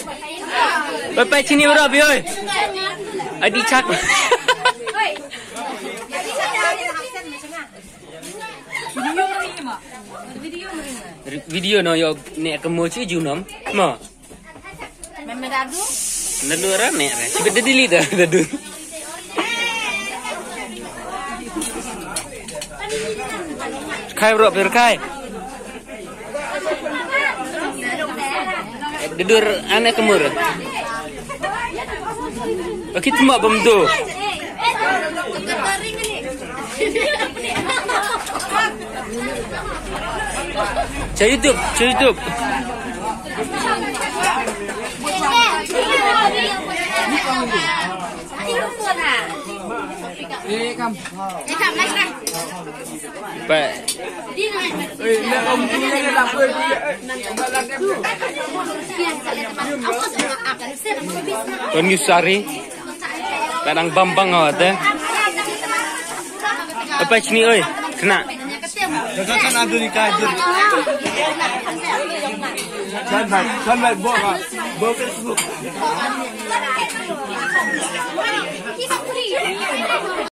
Bapak sini berapa oi? Adi cak. Video no yo nek kemoci junom. Mo. Memedadu. Nadu rame re. Sibet dili dah dadu. Kai bro berkai. Dedur anak kemur. Okey tu mak bemdu. Cari YouTube. Pak. Penyusari. Padang bambang awak tu. Apa sini oi? Kena. Jangan ada di kajian. Jangan buat Facebook.